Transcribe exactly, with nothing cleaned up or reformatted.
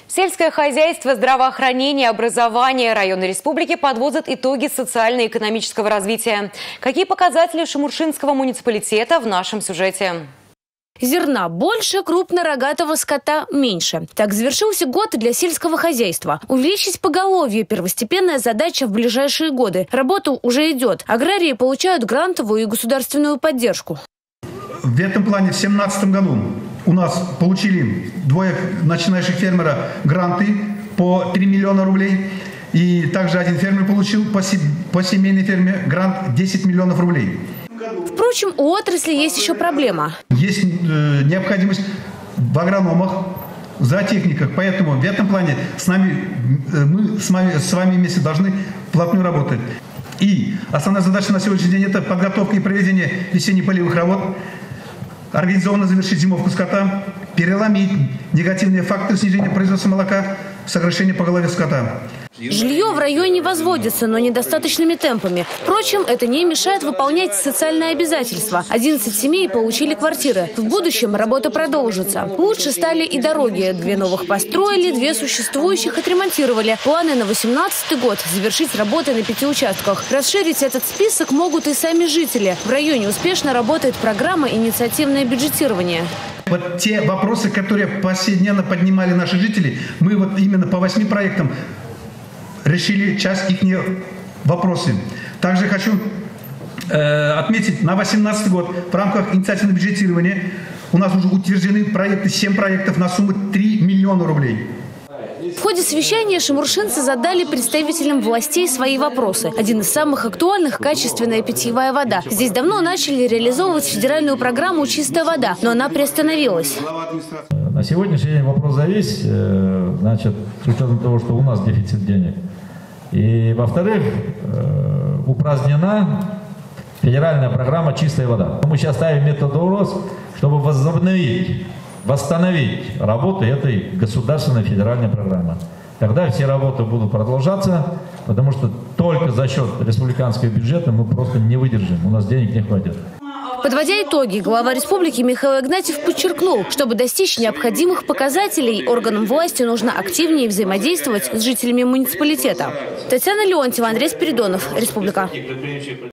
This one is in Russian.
Сельское хозяйство, здравоохранение, образование. Районы республики подводят итоги социально-экономического развития. Какие показатели Шамуршинского муниципалитета в нашем сюжете? Зерна больше, крупнорогатого скота меньше. Так завершился год для сельского хозяйства. Увеличить поголовье – первостепенная задача в ближайшие годы. Работа уже идет. Аграрии получают грантовую и государственную поддержку. В этом плане в две тысячи семнадцатом году у нас получили двое начинающих фермера гранты по три миллиона рублей. И также один фермер получил по, се по семейной ферме грант десять миллионов рублей. Впрочем, у отрасли есть еще проблема. Есть э, необходимость в агрономах, в зоотехниках. Поэтому в этом плане с нами, э, мы с вами, с вами вместе должны вплотную работать. И основная задача на сегодняшний день – это подготовка и проведение весенне-полевых работ, организованно завершить зимовку скота, переломить негативные факторы снижения производства молока, сокращения поголовья скота. Жилье в районе возводится, но недостаточными темпами. Впрочем, это не мешает выполнять социальные обязательства. одиннадцать семей получили квартиры. В будущем работа продолжится. Лучше стали и дороги. Две новых построили, две существующих отремонтировали. Планы на восемнадцатый год – завершить работы на пяти участках. Расширить этот список могут и сами жители. В районе успешно работает программа «Инициативное бюджетирование». Вот те вопросы, которые повседневно поднимали наши жители, мы вот именно по восьми проектам решили часть их вопросы. Также хочу э, отметить, на две тысячи восемнадцатый год в рамках инициативного бюджетирования у нас уже утверждены проекты, семь проектов на сумму три миллиона рублей. В ходе совещания шамуршинцы задали представителям властей свои вопросы. Один из самых актуальных – качественная питьевая вода. Здесь давно начали реализовывать федеральную программу «Чистая вода», но она приостановилась. На сегодняшний день вопрос завис, значит, с учетом того, что у нас дефицит денег. И, во-вторых, упразднена федеральная программа «Чистая вода». Мы сейчас ставим метод ОРОС, чтобы возобновить, восстановить работу этой государственной федеральной программы. Тогда все работы будут продолжаться, потому что только за счет республиканского бюджета мы просто не выдержим, у нас денег не хватит. Подводя итоги, глава республики Михаил Игнатьев подчеркнул, чтобы достичь необходимых показателей, органам власти нужно активнее взаимодействовать с жителями муниципалитета. Татьяна Леонтьева, Андрей Спиридонов, Республика.